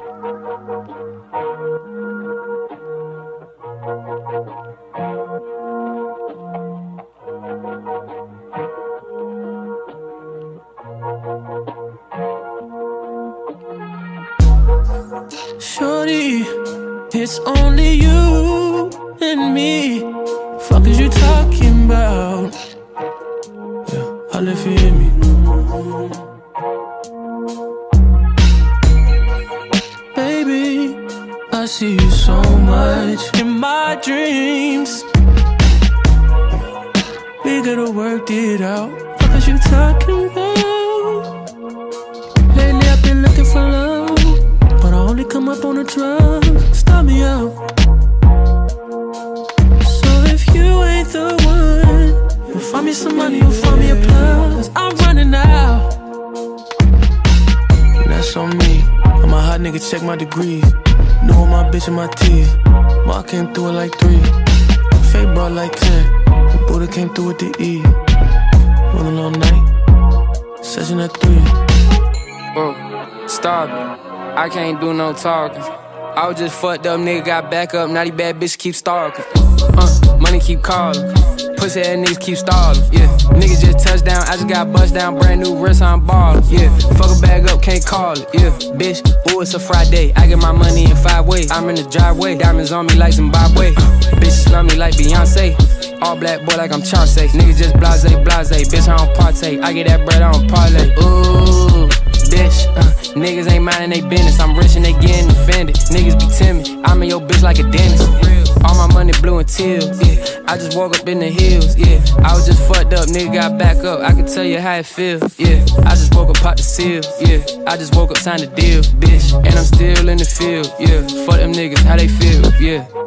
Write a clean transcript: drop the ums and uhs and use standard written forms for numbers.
Shorty, it's only you and me. Fuck is you talking about? Yeah, Holla if you hear me. Baby, I see you so much in my dreams. We gotta work it out. Fuck is you talking about? Lately I've been looking for love, but I only come up on a drug. Stop me out. So if you ain't the one, you'll find me some money, you'll find me a plug. Cause I'm running out. That's on me. I'm a hot nigga, check my degrees. Knew my bitch and my teeth. Ma came through it like 3. Fabe brought like 10. And Buddha came through with the E. Rolling all night. Session at 3. Whoa, stop it. I can't do no talking. I was just fucked up, nigga got back up. Now these bad bitches keep stalking. Money keep calling. Pussy ass niggas keep stalling. Yeah, niggas just touched down. I just got bust down. Brand new wrist, I'm ballin'. Yeah, fuck a bag up, can't call it. Yeah, bitch, ooh, it's a Friday. I get my money in 5 ways. I'm in the driveway. Diamonds on me like Zimbabwe. Bitches love me like Beyonce. All black boy like I'm Chauncey. Niggas just blase, blase. Bitch, I don't partake. I get that bread, I don't parlay. Ooh, bitch, niggas ain't minding they business. I'm rich and they getting offended. Niggas be timid. I'm in your bitch like a dentist. All my money blue and teal. Yeah, I just woke up in the hills. Yeah, I was just fucked up. Nigga got back up. I can tell you how it feels. Yeah, I just woke up, popped the seal. Yeah, I just woke up, signed the deal, bitch. And I'm still in the field. Yeah, fuck them niggas, how they feel. Yeah.